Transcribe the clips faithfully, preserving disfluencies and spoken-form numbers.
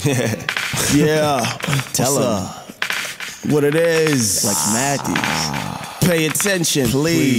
Yeah, Tell her what it is. like Mathews. Pay attention, please.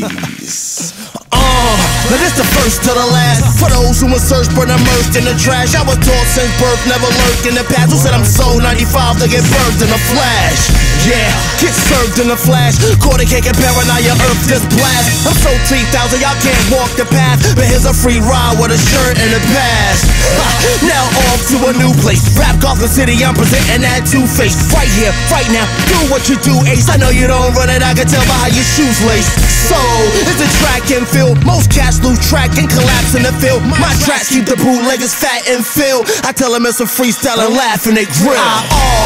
Uh, now this the first to the last. For those who were searched but immersed in the trash, I was taught since birth, never lurked in the past. Who said I'm so ninety-five to get birthed in a flash? Yeah, get served in a flash. Quarter cake and paranoia, earth this blast. I'm so three thousand, y'all can't walk the path. But here's a free ride with a shirt and a pass. Ha, now off to a new place. Rap Gotham City, I'm presenting that two-face. Right here, right now, do what you do, Ace. I know you don't run it, I can tell by how your shoes lace. So, it's a track and field. Most cats lose track and collapse in the field. My tracks keep the bootleggers fat and filled. I tell them it's a freestyle and laugh and they grill. I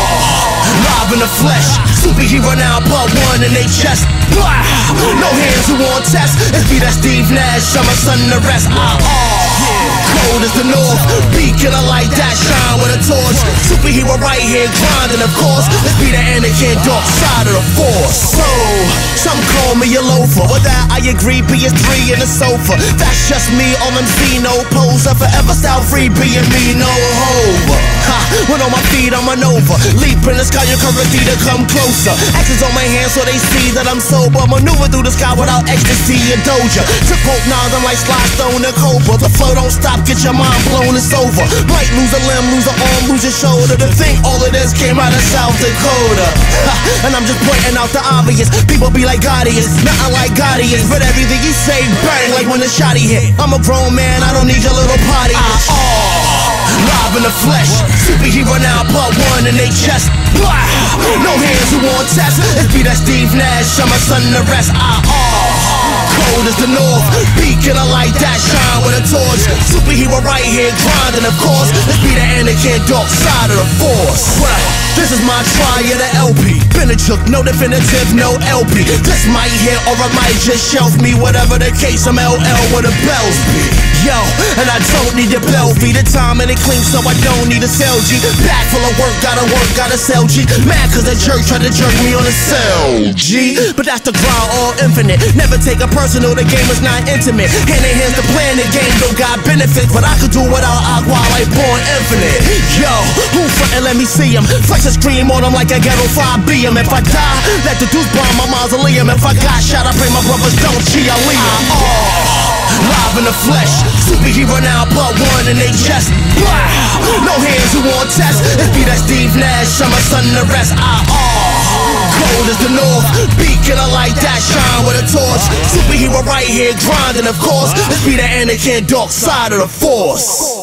oh, live in the flesh. Superhero now, part one in they chest. Blah, no hands who want test. It's be that Steve Nash, I'm a son of the rest. I oh, cold as the north. Beacon of light that shine with a torch. Superhero right here grinding, of course. Let's be the Anakin, dark side of the force. So, some call me a loafer. With that I agree, P S three in the sofa. That's just me, all M C, no poser. Forever style free, being me, no hover. Ha, when on my feet I'm an over. Leap in the sky, encourage me to come closer. Axes on my hands so they see that I'm sober. Maneuver through the sky without ecstasy and doja. Took hope now, I'm like Sly Stone and Cobra. The flow don't stop, get your mind blown, it's over. Might lose a limb, lose an arm, lose your shoulder. To think all of this came out of South Dakota. Ha, and I'm just pointing out the obvious. People be like Guardians, nothing like Guardians. But everything you say bang like when the shotty hit. I'm a grown man, I don't need your little potty. I oh, live in the flesh. Superhero now, part one in they chest. Blah, no hands who want test. It's be that Steve Nash, I'm a son of the rest. I oh, cold as the north. Beacon of light that shine with a torch. Superhero right here grinding, of course. Let's be the Anakin, dark side of the force. Well, this is my try of the L P. Been a chook, no definitive, no L P. This might hit or I might just shelf me. Whatever the case, I'm L L where the bells be. Yo, and I don't need a bell fee. The time and it clean, so I don't need a cell G. Back full of work, gotta work, gotta sell G. Mad cause the jerk tried to jerk me on the cell G. But that's the grind, all infinite. Never take a personal, the game is not intimate. Hand in hands to playing the game, don't got benefits. But I could do without agua like born infinite. Yo, who frontin', let me see him. Flex and scream on him like a ghetto five B M. If I die, let the dudes bomb my mausoleum. If I got shot, I pray my brothers don't cheat, I leave him. Oh, live in the flesh. Superhero now, part one in they chest. Blah, no hands who want test. It's be that Steve Nash, I'm a son of the rest. I oh, cold as the north. Beacon of light that shine with a torch. Superhero right here grinding, of course. Let's be the Anakin, dark side of the force.